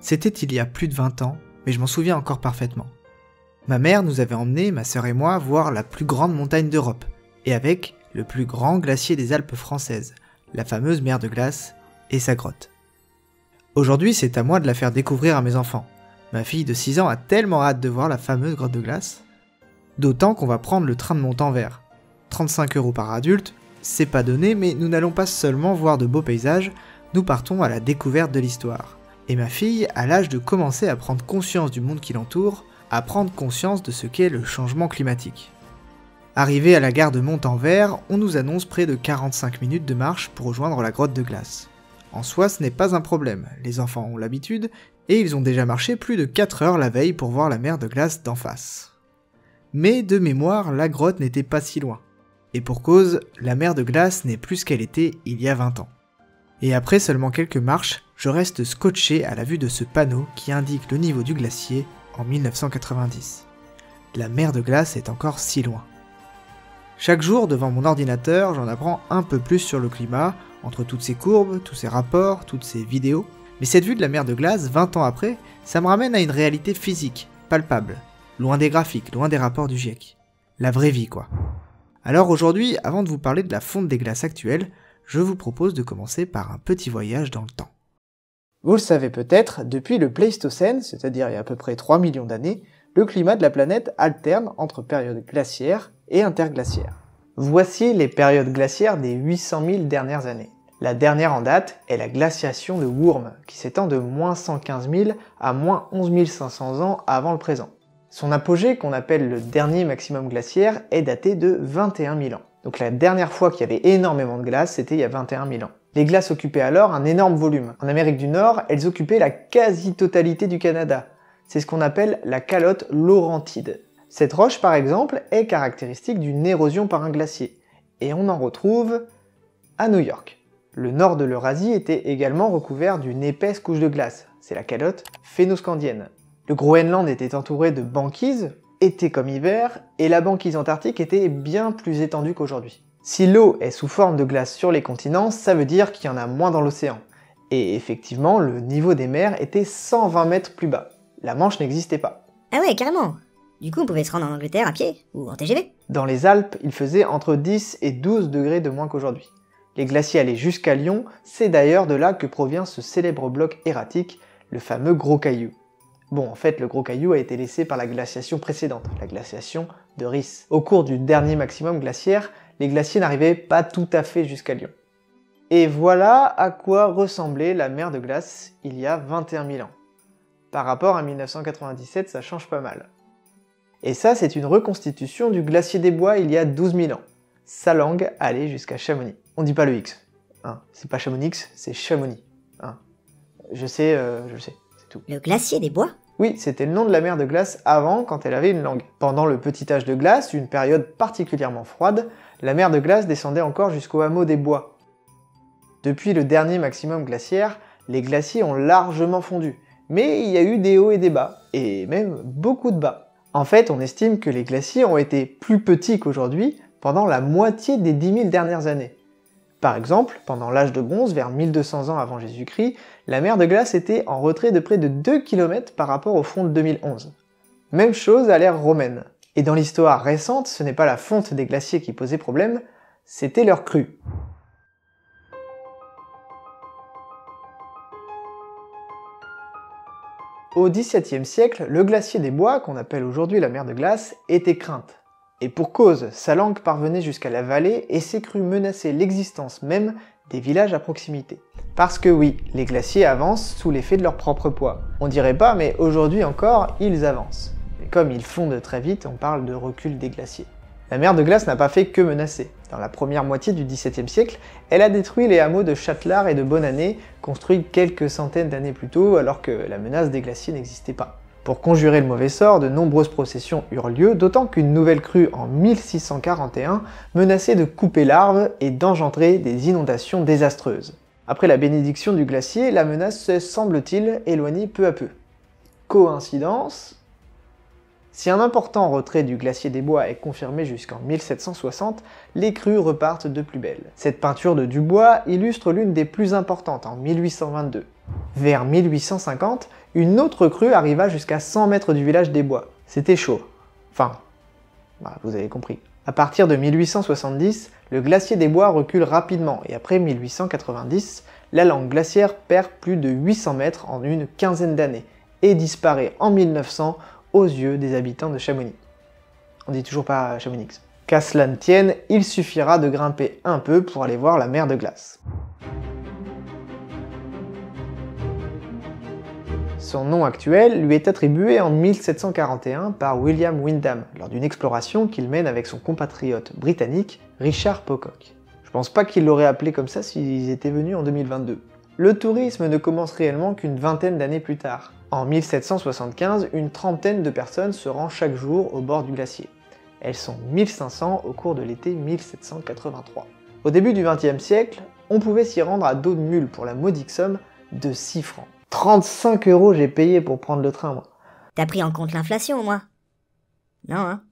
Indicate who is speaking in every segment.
Speaker 1: C'était il y a plus de 20 ans, mais je m'en souviens encore parfaitement. Ma mère nous avait emmenés, ma sœur et moi, voir la plus grande montagne d'Europe, et avec le plus grand glacier des Alpes françaises, la fameuse mer de glace et sa grotte. Aujourd'hui, c'est à moi de la faire découvrir à mes enfants. Ma fille de 6 ans a tellement hâte de voir la fameuse grotte de glace. D'autant qu'on va prendre le train de Montanvert. 35 € par adulte, c'est pas donné, mais nous n'allons pas seulement voir de beaux paysages, nous partons à la découverte de l'histoire. Et ma fille a l'âge de commencer à prendre conscience du monde qui l'entoure, à prendre conscience de ce qu'est le changement climatique. Arrivé à la gare de Montanvert, on nous annonce près de 45 minutes de marche pour rejoindre la grotte de glace. En soi, ce n'est pas un problème, les enfants ont l'habitude, et ils ont déjà marché plus de 4 heures la veille pour voir la mer de glace d'en face. Mais de mémoire, la grotte n'était pas si loin. Et pour cause, la mer de glace n'est plus ce qu'elle était il y a 20 ans. Et après seulement quelques marches, je reste scotché à la vue de ce panneau qui indique le niveau du glacier en 1990. La mer de glace est encore si loin. Chaque jour, devant mon ordinateur, j'en apprends un peu plus sur le climat, entre toutes ces courbes, tous ces rapports, toutes ces vidéos. Mais cette vue de la mer de glace, 20 ans après, ça me ramène à une réalité physique, palpable. Loin des graphiques, loin des rapports du GIEC. La vraie vie, quoi. Alors aujourd'hui, avant de vous parler de la fonte des glaces actuelles, je vous propose de commencer par un petit voyage dans le temps. Vous le savez peut-être, depuis le Pléistocène, c'est-à-dire il y a à peu près 3 millions d'années, le climat de la planète alterne entre périodes glaciaires et interglaciaires. Voici les périodes glaciaires des 800 000 dernières années. La dernière en date est la glaciation de Würm, qui s'étend de moins 115 000 à moins 11 500 ans avant le présent. Son apogée, qu'on appelle le dernier maximum glaciaire, est daté de 21 000 ans. Donc la dernière fois qu'il y avait énormément de glace, c'était il y a 21 000 ans. Les glaces occupaient alors un énorme volume. En Amérique du Nord, elles occupaient la quasi-totalité du Canada. C'est ce qu'on appelle la calotte laurentide. Cette roche, par exemple, est caractéristique d'une érosion par un glacier. Et on en retrouve à New York. Le nord de l'Eurasie était également recouvert d'une épaisse couche de glace. C'est la calotte phénoscandienne. Le Groenland était entouré de banquise, été comme hiver, et la banquise antarctique était bien plus étendue qu'aujourd'hui. Si l'eau est sous forme de glace sur les continents, ça veut dire qu'il y en a moins dans l'océan. Et effectivement, le niveau des mers était 120 mètres plus bas. La Manche n'existait pas.
Speaker 2: Ah ouais, carrément. Du coup, on pouvait se rendre en Angleterre à pied, ou en TGV.
Speaker 1: Dans les Alpes, il faisait entre 10 et 12 degrés de moins qu'aujourd'hui. Les glaciers allaient jusqu'à Lyon, c'est d'ailleurs de là que provient ce célèbre bloc erratique, le fameux Gros Caillou. Bon, en fait, le Gros Caillou a été laissé par la glaciation précédente, la glaciation de Rhys. Au cours du dernier maximum glaciaire, les glaciers n'arrivaient pas tout à fait jusqu'à Lyon. Et voilà à quoi ressemblait la mer de glace il y a 21 000 ans. Par rapport à 1997, ça change pas mal. Et ça, c'est une reconstitution du glacier des Bois il y a 12 000 ans. Sa langue allait jusqu'à Chamonix. On dit pas le X. Hein. C'est pas Chamonix, c'est Chamonix. Hein. Je sais, c'est tout.
Speaker 2: Le glacier des Bois ?
Speaker 1: Oui, c'était le nom de la mer de glace avant, quand elle avait une langue. Pendant le petit âge de glace, une période particulièrement froide, la mer de glace descendait encore jusqu'au hameau des Bois. Depuis le dernier maximum glaciaire, les glaciers ont largement fondu. Mais il y a eu des hauts et des bas, et même beaucoup de bas. En fait, on estime que les glaciers ont été plus petits qu'aujourd'hui pendant la moitié des 10 000 dernières années. Par exemple, pendant l'âge de bronze, vers 1200 ans avant Jésus-Christ, la mer de glace était en retrait de près de 2 km par rapport au front de 2011. Même chose à l'ère romaine. Et dans l'histoire récente, ce n'est pas la fonte des glaciers qui posait problème, c'était leur crue. Au XVIIe siècle, le glacier des Bois, qu'on appelle aujourd'hui la mer de glace, était crainte. Et pour cause, sa langue parvenait jusqu'à la vallée et ces crues menaçaient l'existence même des villages à proximité. Parce que oui, les glaciers avancent sous l'effet de leur propre poids. On dirait pas, mais aujourd'hui encore, ils avancent. Et comme ils fondent très vite, on parle de recul des glaciers. La mer de glace n'a pas fait que menacer. Dans la première moitié du XVIIe siècle, elle a détruit les hameaux de Châtelard et de Bonannay, construits quelques centaines d'années plus tôt, alors que la menace des glaciers n'existait pas. Pour conjurer le mauvais sort, de nombreuses processions eurent lieu, d'autant qu'une nouvelle crue en 1641 menaçait de couper l'arbre et d'engendrer des inondations désastreuses. Après la bénédiction du glacier, la menace s'est, semble-t-il, éloignée peu à peu. Coïncidence ? Si un important retrait du glacier des Bois est confirmé jusqu'en 1760, les crues repartent de plus belle. Cette peinture de Dubois illustre l'une des plus importantes en 1822. Vers 1850, une autre crue arriva jusqu'à 100 mètres du village des Bois. C'était chaud. Enfin, vous avez compris. À partir de 1870, le glacier des Bois recule rapidement et après 1890, la langue glaciaire perd plus de 800 mètres en une quinzaine d'années et disparaît en 1900 aux yeux des habitants de Chamonix. On dit toujours pas Chamonix. Qu'à cela ne tienne, il suffira de grimper un peu pour aller voir la mer de glace. Son nom actuel lui est attribué en 1741 par William Windham lors d'une exploration qu'il mène avec son compatriote britannique Richard Pocock. Je pense pas qu'il l'aurait appelé comme ça s'ils étaient venus en 2022. Le tourisme ne commence réellement qu'une vingtaine d'années plus tard. En 1775, une trentaine de personnes se rendent chaque jour au bord du glacier. Elles sont 1500 au cours de l'été 1783. Au début du XXe siècle, on pouvait s'y rendre à dos de mule pour la modique somme de 6 francs. 35 € j'ai payé pour prendre le train, moi.
Speaker 2: T'as pris en compte l'inflation, au moins? Non, hein?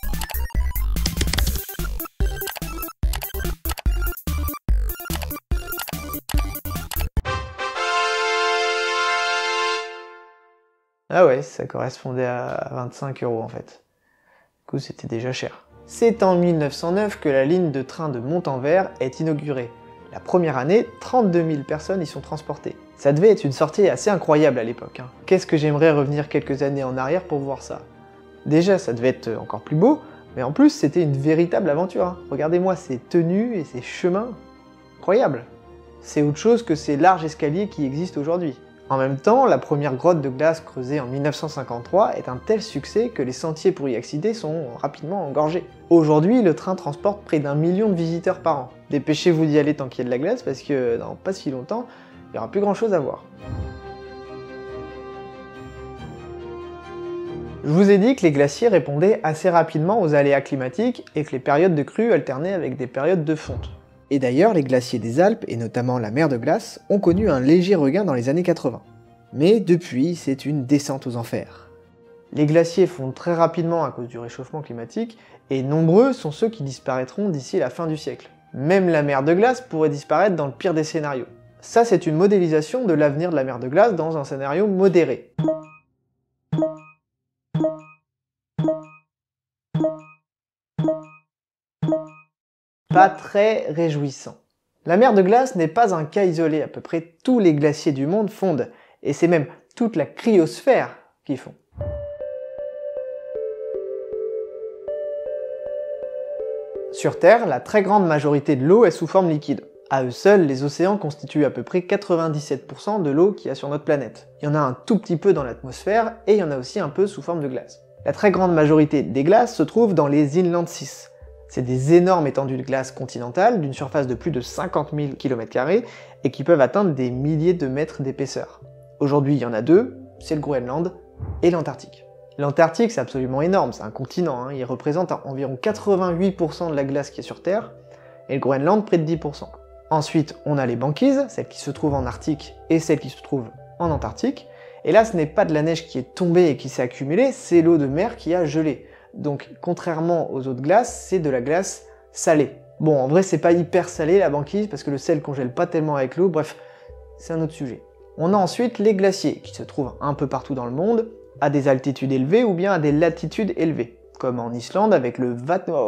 Speaker 1: Ah ouais, ça correspondait à 25 € en fait. Du coup, c'était déjà cher. C'est en 1909 que la ligne de train de Montanvert est inaugurée. La première année, 32 000 personnes y sont transportées. Ça devait être une sortie assez incroyable à l'époque. Qu'est-ce que j'aimerais revenir quelques années en arrière pour voir ça. Déjà, ça devait être encore plus beau, mais en plus, c'était une véritable aventure. Regardez-moi ces tenues et ces chemins. Incroyable. C'est autre chose que ces larges escaliers qui existent aujourd'hui. En même temps, la première grotte de glace creusée en 1953 est un tel succès que les sentiers pour y accéder sont rapidement engorgés. Aujourd'hui, le train transporte près d'1 million de visiteurs par an. Dépêchez-vous d'y aller tant qu'il y a de la glace parce que dans pas si longtemps, il n'y aura plus grand chose à voir. Je vous ai dit que les glaciers répondaient assez rapidement aux aléas climatiques et que les périodes de crue alternaient avec des périodes de fonte. Et d'ailleurs, les glaciers des Alpes, et notamment la mer de glace, ont connu un léger regain dans les années 80. Mais depuis, c'est une descente aux enfers. Les glaciers fondent très rapidement à cause du réchauffement climatique, et nombreux sont ceux qui disparaîtront d'ici la fin du siècle. Même la mer de glace pourrait disparaître dans le pire des scénarios. Ça, c'est une modélisation de l'avenir de la mer de glace dans un scénario modéré. Pas très réjouissant. La mer de glace n'est pas un cas isolé, à peu près tous les glaciers du monde fondent, et c'est même toute la cryosphère qui fond. Sur Terre, la très grande majorité de l'eau est sous forme liquide. À eux seuls, les océans constituent à peu près 97% de l'eau qu'il y a sur notre planète. Il y en a un tout petit peu dans l'atmosphère, et il y en a aussi un peu sous forme de glace. La très grande majorité des glaces se trouve dans les Inland Seas. C'est des énormes étendues de glace continentales d'une surface de plus de 50 000 km² et qui peuvent atteindre des milliers de mètres d'épaisseur. Aujourd'hui, il y en a deux, c'est le Groenland et l'Antarctique. L'Antarctique, c'est absolument énorme, c'est un continent, il représente environ 88% de la glace qui est sur Terre, et le Groenland près de 10%. Ensuite, on a les banquises, celles qui se trouvent en Arctique et celles qui se trouvent en Antarctique, et là, ce n'est pas de la neige qui est tombée et qui s'est accumulée, c'est l'eau de mer qui a gelé. Donc, contrairement aux autres glaces, c'est de la glace salée. Bon, en vrai, c'est pas hyper salé la banquise, parce que le sel congèle pas tellement avec l'eau, bref, c'est un autre sujet. On a ensuite les glaciers, qui se trouvent un peu partout dans le monde, à des altitudes élevées ou bien à des latitudes élevées, comme en Islande avec le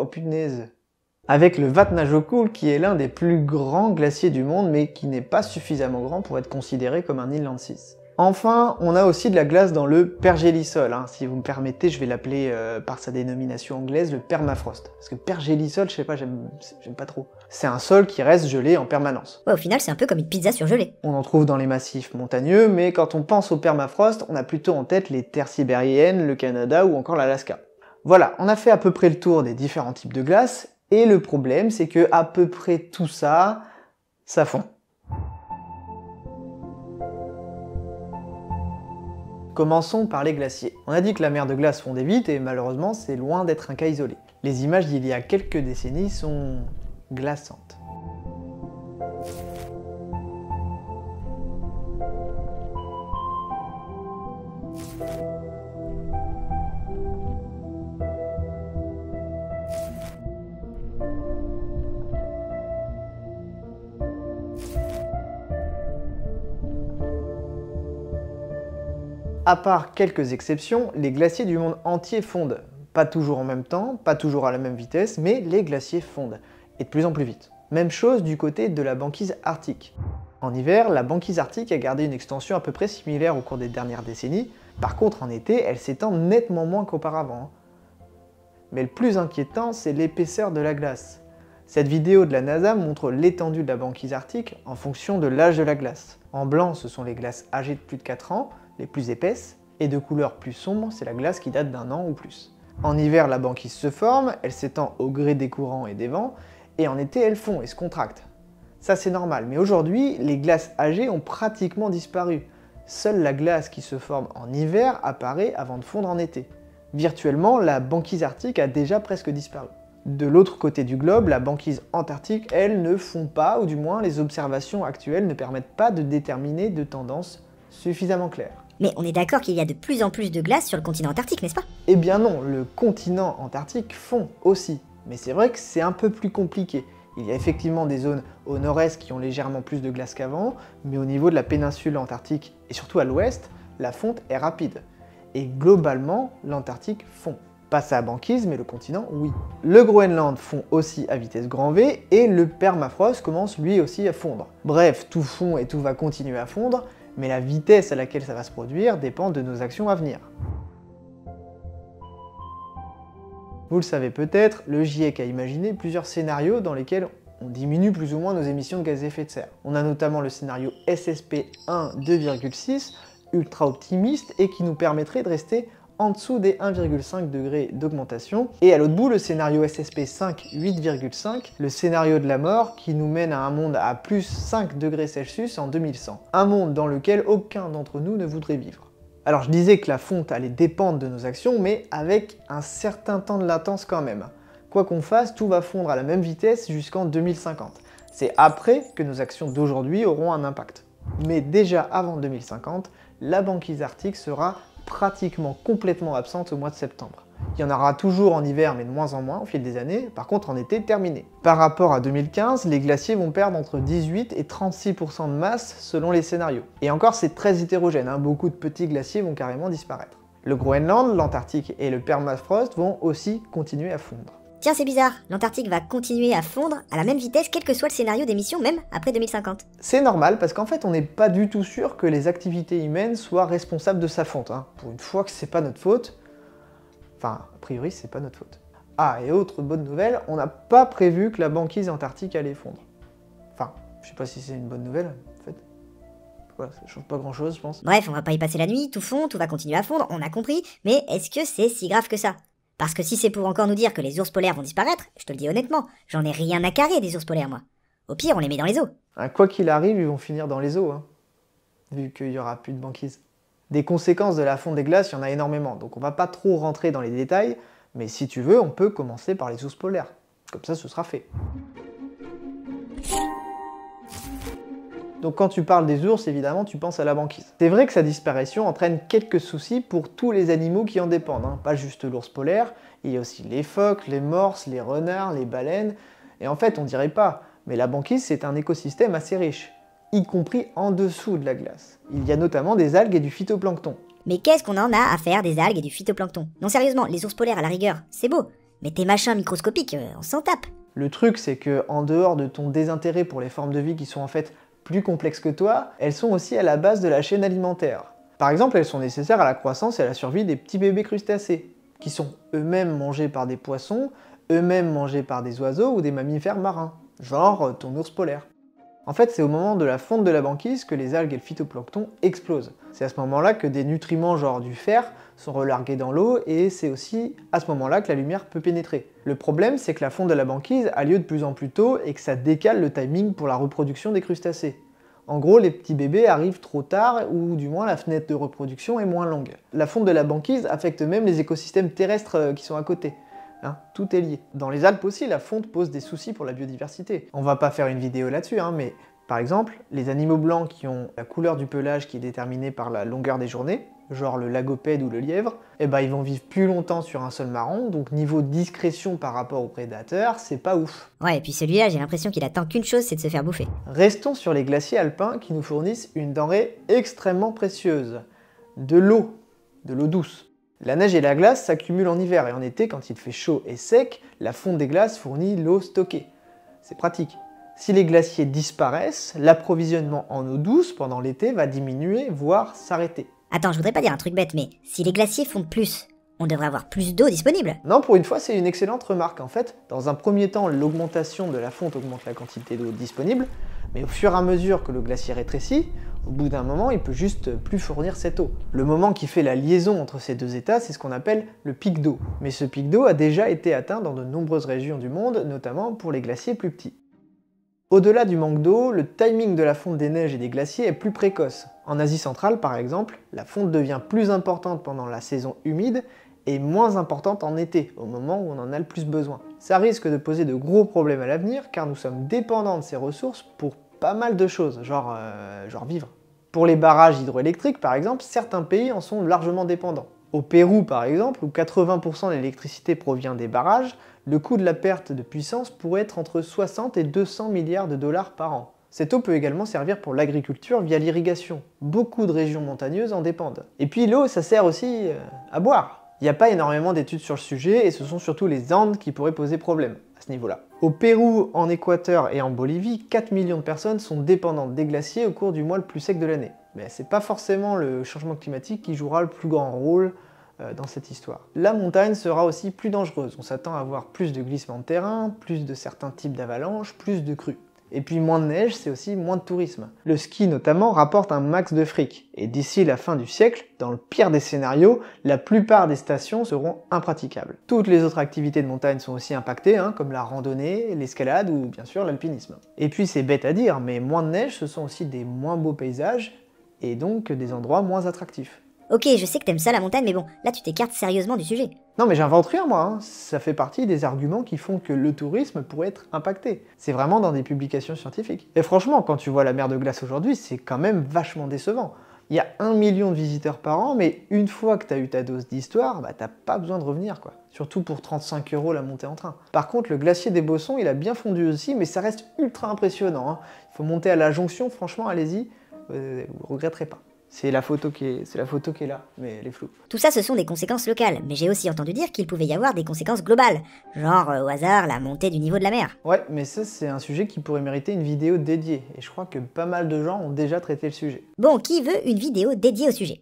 Speaker 1: Vatnajökull, qui est l'un des plus grands glaciers du monde, mais qui n'est pas suffisamment grand pour être considéré comme un Inland Seas. Enfin, on a aussi de la glace dans le pergélisol. Si vous me permettez, je vais l'appeler par sa dénomination anglaise le permafrost. Parce que pergélisol, je sais pas, j'aime pas trop. C'est un sol qui reste gelé en permanence.
Speaker 2: Ouais, au final, c'est un peu comme une pizza surgelée.
Speaker 1: On en trouve dans les massifs montagneux, mais quand on pense au permafrost, on a plutôt en tête les terres sibériennes, le Canada ou encore l'Alaska. Voilà, on a fait à peu près le tour des différents types de glace, et le problème, c'est que à peu près tout ça, ça fond. Commençons par les glaciers. On a dit que la mer de glace fondait vite et malheureusement c'est loin d'être un cas isolé. Les images d'il y a quelques décennies sont glaçantes. À part quelques exceptions, les glaciers du monde entier fondent. Pas toujours en même temps, pas toujours à la même vitesse, mais les glaciers fondent, et de plus en plus vite. Même chose du côté de la banquise arctique. En hiver, la banquise arctique a gardé une extension à peu près similaire au cours des dernières décennies. Par contre, en été, elle s'étend nettement moins qu'auparavant. Mais le plus inquiétant, c'est l'épaisseur de la glace. Cette vidéo de la NASA montre l'étendue de la banquise arctique en fonction de l'âge de la glace. En blanc, ce sont les glaces âgées de plus de 4 ans, les plus épaisses, et de couleur plus sombre, c'est la glace qui date d'1 an ou plus. En hiver, la banquise se forme, elle s'étend au gré des courants et des vents, et en été, elle fond et se contracte. Ça c'est normal, mais aujourd'hui, les glaces âgées ont pratiquement disparu. Seule la glace qui se forme en hiver apparaît avant de fondre en été. Virtuellement, la banquise arctique a déjà presque disparu. De l'autre côté du globe, la banquise antarctique, elle, ne fond pas, ou du moins les observations actuelles ne permettent pas de déterminer de tendance suffisamment claire.
Speaker 2: Mais on est d'accord qu'il y a de plus en plus de glace sur le continent antarctique, n'est-ce pas?
Speaker 1: Eh bien non, le continent antarctique fond aussi. Mais c'est vrai que c'est un peu plus compliqué. Il y a effectivement des zones au nord-est qui ont légèrement plus de glace qu'avant, mais au niveau de la péninsule antarctique, et surtout à l'ouest, la fonte est rapide. Et globalement, l'Antarctique fond. Pas sa banquise, mais le continent, oui. Le Groenland fond aussi à vitesse grand V, et le permafrost commence lui aussi à fondre. Bref, tout fond et tout va continuer à fondre, mais la vitesse à laquelle ça va se produire dépend de nos actions à venir. Vous le savez peut-être, le GIEC a imaginé plusieurs scénarios dans lesquels on diminue plus ou moins nos émissions de gaz à effet de serre. On a notamment le scénario SSP 1 2,6, ultra optimiste et qui nous permettrait de rester en dessous des 1,5 degrés d'augmentation. Et à l'autre bout, le scénario SSP 5 8,5, le scénario de la mort qui nous mène à un monde à plus 5 degrés Celsius en 2100. Un monde dans lequel aucun d'entre nous ne voudrait vivre. Alors je disais que la fonte allait dépendre de nos actions, mais avec un certain temps de latence quand même. Quoi qu'on fasse, tout va fondre à la même vitesse jusqu'en 2050. C'est après que nos actions d'aujourd'hui auront un impact. Mais déjà avant 2050, la banquise arctique sera pratiquement complètement absente au mois de septembre. Il y en aura toujours en hiver, mais de moins en moins au fil des années, par contre en été, terminé. Par rapport à 2015, les glaciers vont perdre entre 18 et 36% de masse selon les scénarios. Et encore, c'est très hétérogène, hein. Beaucoup de petits glaciers vont carrément disparaître. Le Groenland, l'Antarctique et le permafrost vont aussi continuer à fondre.
Speaker 2: Tiens, c'est bizarre, l'Antarctique va continuer à fondre à la même vitesse quel que soit le scénario d'émission, même après 2050.
Speaker 1: C'est normal parce qu'en fait on n'est pas du tout sûr que les activités humaines soient responsables de sa fonte. Hein. Pour une fois que c'est pas notre faute, enfin a priori c'est pas notre faute. Ah, et autre bonne nouvelle, on n'a pas prévu que la banquise antarctique allait fondre. Enfin, je sais pas si c'est une bonne nouvelle en fait. Voilà, ça change pas grand chose je pense.
Speaker 2: Bref, on va pas y passer la nuit, tout fond, tout va continuer à fondre, on a compris, mais est-ce que c'est si grave que ça? Parce que si c'est pour encore nous dire que les ours polaires vont disparaître, je te le dis honnêtement, j'en ai rien à carrer des ours polaires moi. Au pire, on les met dans les eaux.
Speaker 1: Quoi qu'il arrive, ils vont finir dans les eaux, hein, vu qu'il y aura plus de banquise. Des conséquences de la fonte des glaces, il y en a énormément, donc on va pas trop rentrer dans les détails, mais si tu veux, on peut commencer par les ours polaires. Comme ça, ce sera fait. Donc quand tu parles des ours, évidemment, tu penses à la banquise. C'est vrai que sa disparition entraîne quelques soucis pour tous les animaux qui en dépendent, hein. Pas juste l'ours polaire, il y a aussi les phoques, les morses, les renards, les baleines, et en fait on dirait pas, mais la banquise c'est un écosystème assez riche, y compris en dessous de la glace. Il y a notamment des algues et du phytoplancton.
Speaker 2: Mais qu'est-ce qu'on en a à faire des algues et du phytoplancton? Non sérieusement, les ours polaires à la rigueur, c'est beau, mais tes machins microscopiques, on s'en tape.
Speaker 1: Le truc c'est que en dehors de ton désintérêt pour les formes de vie qui sont en fait plus complexes que toi, elles sont aussi à la base de la chaîne alimentaire. Par exemple, elles sont nécessaires à la croissance et à la survie des petits bébés crustacés, qui sont eux-mêmes mangés par des poissons, eux-mêmes mangés par des oiseaux ou des mammifères marins, genre ton ours polaire. En fait, c'est au moment de la fonte de la banquise que les algues et le phytoplancton explosent. C'est à ce moment-là que des nutriments genre du fer sont relargués dans l'eau et c'est aussi à ce moment-là que la lumière peut pénétrer. Le problème, c'est que la fonte de la banquise a lieu de plus en plus tôt et que ça décale le timing pour la reproduction des crustacés. En gros, les petits bébés arrivent trop tard, ou du moins la fenêtre de reproduction est moins longue. La fonte de la banquise affecte même les écosystèmes terrestres qui sont à côté. Hein, tout est lié. Dans les Alpes aussi, la fonte pose des soucis pour la biodiversité. On va pas faire une vidéo là-dessus, hein, mais par exemple, les animaux blancs qui ont la couleur du pelage qui est déterminée par la longueur des journées, genre le lagopède ou le lièvre, eh ben ils vont vivre plus longtemps sur un sol marron, donc niveau discrétion par rapport aux prédateurs, c'est pas ouf.
Speaker 2: Ouais, et puis celui-là, j'ai l'impression qu'il attend qu'une chose, c'est de se faire bouffer.
Speaker 1: Restons sur les glaciers alpins qui nous fournissent une denrée extrêmement précieuse, De l'eau douce. La neige et la glace s'accumulent en hiver et en été, quand il fait chaud et sec, la fonte des glaces fournit l'eau stockée. C'est pratique. Si les glaciers disparaissent, l'approvisionnement en eau douce pendant l'été va diminuer, voire s'arrêter.
Speaker 2: Attends, je voudrais pas dire un truc bête, mais si les glaciers fondent plus, on devrait avoir plus d'eau disponible.
Speaker 1: Non, pour une fois, c'est une excellente remarque. En fait, dans un premier temps, l'augmentation de la fonte augmente la quantité d'eau disponible, mais au fur et à mesure que le glacier rétrécit, au bout d'un moment, il peut juste plus fournir cette eau. Le moment qui fait la liaison entre ces deux états, c'est ce qu'on appelle le pic d'eau. Mais ce pic d'eau a déjà été atteint dans de nombreuses régions du monde, notamment pour les glaciers plus petits. Au-delà du manque d'eau, le timing de la fonte des neiges et des glaciers est plus précoce. En Asie centrale, par exemple, la fonte devient plus importante pendant la saison humide et moins importante en été, au moment où on en a le plus besoin. Ça risque de poser de gros problèmes à l'avenir, car nous sommes dépendants de ces ressources pour pas mal de choses, genre vivre. Pour les barrages hydroélectriques, par exemple, certains pays en sont largement dépendants. Au Pérou, par exemple, où 80% de l'électricité provient des barrages, le coût de la perte de puissance pourrait être entre 60 et 200 milliards de dollars par an. Cette eau peut également servir pour l'agriculture via l'irrigation. Beaucoup de régions montagneuses en dépendent. Et puis l'eau, ça sert aussi à boire. Il n'y a pas énormément d'études sur le sujet et ce sont surtout les Andes qui pourraient poser problème à ce niveau-là. Au Pérou, en Équateur et en Bolivie, 4 millions de personnes sont dépendantes des glaciers au cours du mois le plus sec de l'année. Mais c'est pas forcément le changement climatique qui jouera le plus grand rôle dans cette histoire. La montagne sera aussi plus dangereuse. On s'attend à avoir plus de glissements de terrain, plus de certains types d'avalanches, plus de crues. Et puis moins de neige, c'est aussi moins de tourisme. Le ski notamment rapporte un max de fric. Et d'ici la fin du siècle, dans le pire des scénarios, la plupart des stations seront impraticables. Toutes les autres activités de montagne sont aussi impactées, comme la randonnée, l'escalade ou bien sûr l'alpinisme. Et puis c'est bête à dire, mais moins de neige, ce sont aussi des moins beaux paysages, et donc des endroits moins attractifs.
Speaker 2: Ok, je sais que t'aimes ça la montagne, mais bon, là tu t'écartes sérieusement du sujet.
Speaker 1: Non mais j'invente rien moi, ça fait partie des arguments qui font que le tourisme pourrait être impacté. C'est vraiment dans des publications scientifiques. Et franchement, quand tu vois la mer de glace aujourd'hui, c'est quand même vachement décevant. Il y a 1 million de visiteurs par an, mais une fois que t'as eu ta dose d'histoire, t'as pas besoin de revenir quoi. Surtout pour 35 € la montée en train. Par contre, le glacier des Bossons, il a bien fondu aussi, mais ça reste ultra impressionnant. Il faut monter à la jonction, franchement, allez-y, vous regretterez pas. C'est la photo qui est là, mais elle est floue.
Speaker 2: Tout ça, ce sont des conséquences locales, mais j'ai aussi entendu dire qu'il pouvait y avoir des conséquences globales. Genre, au hasard, la montée du niveau de la mer.
Speaker 1: Ouais, mais ça, c'est un sujet qui pourrait mériter une vidéo dédiée, et je crois que pas mal de gens ont déjà traité le sujet.
Speaker 2: Bon, qui veut une vidéo dédiée au sujet?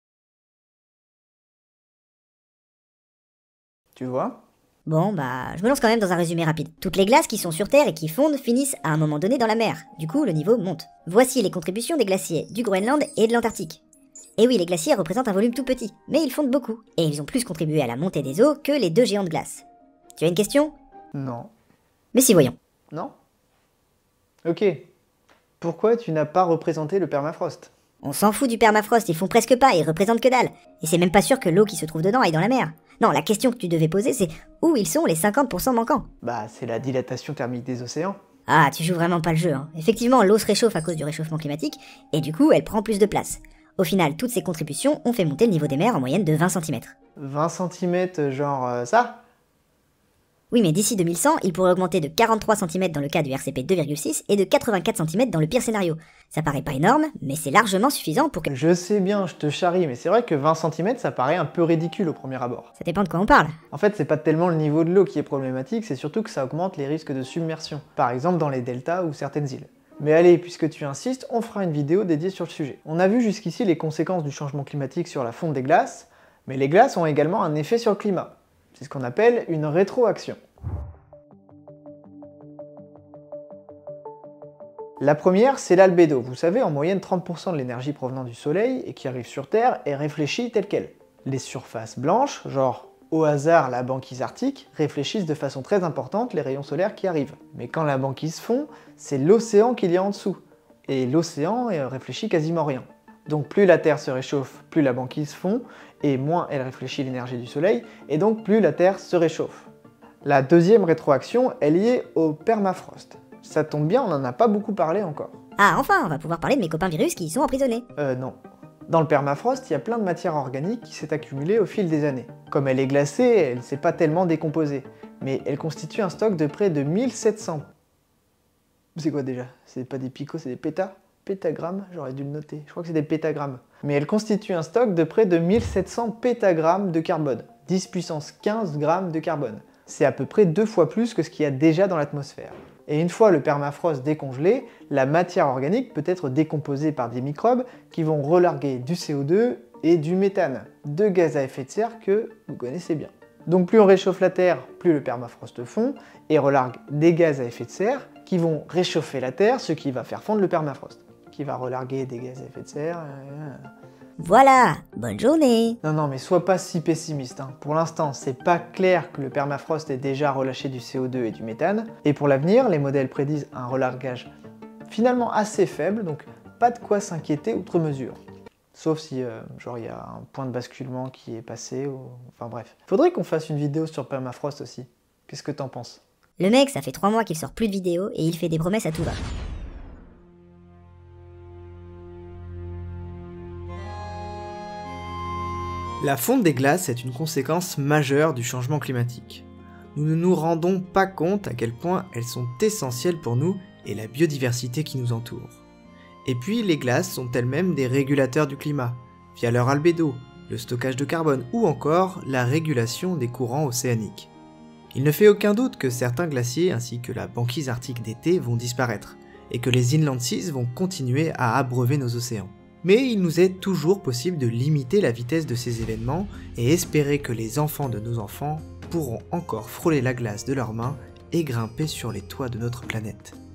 Speaker 1: Tu vois ?
Speaker 2: Bon, je me lance quand même dans un résumé rapide. Toutes les glaces qui sont sur Terre et qui fondent finissent à un moment donné dans la mer. Du coup, le niveau monte. Voici les contributions des glaciers du Groenland et de l'Antarctique. Et oui, les glaciers représentent un volume tout petit, mais ils fondent beaucoup. Et ils ont plus contribué à la montée des eaux que les deux géants de glace. Tu as une question?
Speaker 1: Non.
Speaker 2: Mais si, voyons.
Speaker 1: Non? Ok. Pourquoi tu n'as pas représenté le permafrost?
Speaker 2: On s'en fout du permafrost, ils font presque pas, ils représentent que dalle. Et c'est même pas sûr que l'eau qui se trouve dedans aille dans la mer. Non, la question que tu devais poser, c'est où ils sont les 50% manquants?
Speaker 1: C'est la dilatation thermique des océans.
Speaker 2: Ah, tu joues vraiment pas le jeu, hein. Effectivement, l'eau se réchauffe à cause du réchauffement climatique, et du coup, elle prend plus de place. Au final, toutes ces contributions ont fait monter le niveau des mers en moyenne de 20 cm.
Speaker 1: 20 cm, genre ça?
Speaker 2: Oui, mais d'ici 2100, il pourrait augmenter de 43 cm dans le cas du RCP 2,6 et de 84 cm dans le pire scénario. Ça paraît pas énorme, mais c'est largement suffisant pour que...
Speaker 1: Je sais bien, je te charrie, mais c'est vrai que 20 cm, ça paraît un peu ridicule au premier abord.
Speaker 2: Ça dépend de quoi on parle.
Speaker 1: En fait, c'est pas tellement le niveau de l'eau qui est problématique, c'est surtout que ça augmente les risques de submersion, par exemple dans les deltas ou certaines îles. Mais allez, puisque tu insistes, on fera une vidéo dédiée sur le sujet. On a vu jusqu'ici les conséquences du changement climatique sur la fonte des glaces, mais les glaces ont également un effet sur le climat. C'est ce qu'on appelle une rétroaction. La première, c'est l'albédo. Vous savez, en moyenne, 30% de l'énergie provenant du soleil et qui arrive sur Terre est réfléchie telle qu'elle. Les surfaces blanches, genre au hasard la banquise arctique, réfléchissent de façon très importante les rayons solaires qui arrivent. Mais quand la banquise fond, c'est l'océan qu'il y a en dessous. Et l'océan réfléchit quasiment rien. Donc plus la Terre se réchauffe, plus la banquise fond, et moins elle réfléchit l'énergie du soleil, et donc plus la Terre se réchauffe. La deuxième rétroaction est liée au permafrost. Ça tombe bien, on n'en a pas beaucoup parlé encore.
Speaker 2: Ah, enfin, on va pouvoir parler de mes copains virus qui y sont emprisonnés.
Speaker 1: Non. Dans le permafrost, il y a plein de matière organique qui s'est accumulée au fil des années. Comme elle est glacée, elle ne s'est pas tellement décomposée, mais elle constitue un stock de près de 1700. C'est quoi déjà? C'est pas des picots, c'est des pétards? pétagrammes, j'aurais dû le noter, je crois que c'est des pétagrammes. Mais elles constituent un stock de près de 1700 pétagrammes de carbone, 10 puissance 15 grammes de carbone. C'est à peu près 2 fois plus que ce qu'il y a déjà dans l'atmosphère. Et une fois le permafrost décongelé, la matière organique peut être décomposée par des microbes qui vont relarguer du CO2 et du méthane, deux gaz à effet de serre que vous connaissez bien. Donc plus on réchauffe la Terre, plus le permafrost fond et relargue des gaz à effet de serre qui vont réchauffer la Terre, ce qui va faire fondre le permafrost, qui va relarguer des gaz à effet de serre.
Speaker 2: Voilà, bonne journée.
Speaker 1: Non, mais sois pas si pessimiste. Hein. Pour l'instant, c'est pas clair que le permafrost ait déjà relâché du CO2 et du méthane. Et pour l'avenir, les modèles prédisent un relargage finalement assez faible, donc pas de quoi s'inquiéter outre mesure. Sauf si, genre, il y a un point de basculement qui est passé, ou... Enfin bref. Faudrait qu'on fasse une vidéo sur permafrost aussi. Qu'est-ce que t'en penses?
Speaker 2: Le mec, ça fait 3 mois qu'il sort plus de vidéos et il fait des promesses à tout va.
Speaker 1: La fonte des glaces est une conséquence majeure du changement climatique. Nous ne nous rendons pas compte à quel point elles sont essentielles pour nous et la biodiversité qui nous entoure. Et puis les glaces sont elles-mêmes des régulateurs du climat, via leur albédo, le stockage de carbone ou encore la régulation des courants océaniques. Il ne fait aucun doute que certains glaciers ainsi que la banquise arctique d'été vont disparaître, et que les inland seas vont continuer à abreuver nos océans. Mais il nous est toujours possible de limiter la vitesse de ces événements et espérer que les enfants de nos enfants pourront encore frôler la glace de leurs mains et grimper sur les toits de notre planète.